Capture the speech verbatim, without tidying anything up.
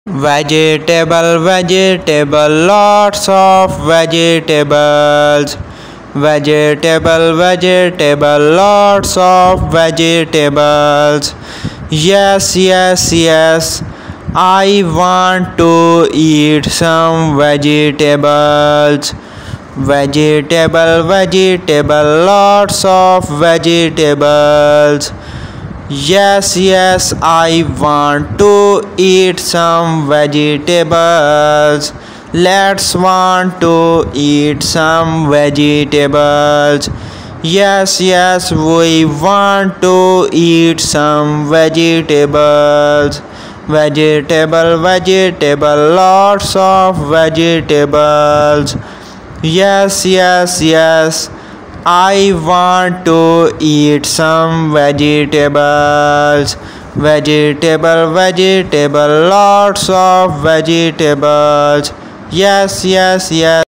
Vegetable, vegetable, lots of vegetables. Vegetable, vegetable, lots of vegetables. Yes, yes, yes, I want to eat some vegetables. Vegetable, vegetable, lots of vegetables. Yes, yes, I want to eat some vegetables. Let's want to eat some vegetables. Yes, yes, we want to eat some vegetables. Vegetable, vegetable, lots of vegetables. Yes, yes, yes, I want to eat some vegetables. Vegetable, vegetable, lots of vegetables. Yes, yes, yes.